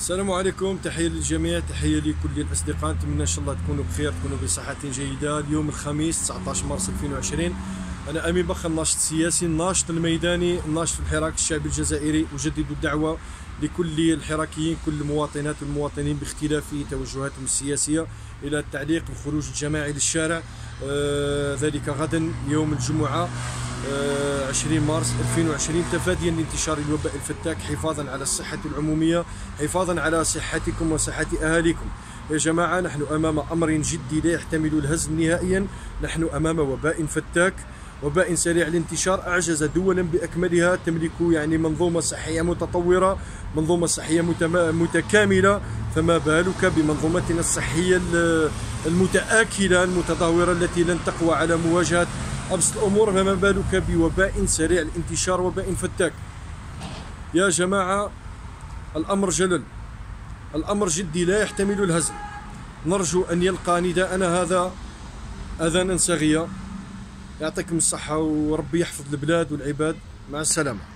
السلام عليكم، تحية للجميع، تحية لكل الأصدقاء. نتمنى إن شاء الله تكونوا بخير، تكونوا بصحة جيدة. اليوم الخميس 19 مارس 2020. أنا أمين بخ، الناشط السياسي، الناشط الميداني، الناشط في الحراك الشعبي الجزائري. أجدد الدعوة لكل الحراكيين، كل المواطنات والمواطنين باختلاف توجهاتهم السياسية، إلى التعليق والخروج الجماعي للشارع، ذلك غدا يوم الجمعة 20 مارس 2020، تفاديا لانتشار الوباء الفتاك، حفاظا على الصحة العمومية، حفاظا على صحتكم وصحة أهاليكم. يا جماعة، نحن أمام أمر جدي لا يحتمل الهزل نهائيا. نحن أمام وباء فتاك، وباء سريع الانتشار، أعجز دولا بأكملها تملك منظومة صحية متطورة، منظومة صحية متكاملة، فما بالك بمنظومتنا الصحية المتآكلة المتدهورة التي لن تقوى على مواجهة أبسط الأمور، فما بالك بوباء سريع الانتشار، وباء فتاك. يا جماعة، الأمر جلل، الأمر جدي لا يحتمل الهزل. نرجو أن يلقى نداءنا هذا أذانا صاغية. يعطيكم الصحة وربي يحفظ البلاد والعباد. مع السلامة.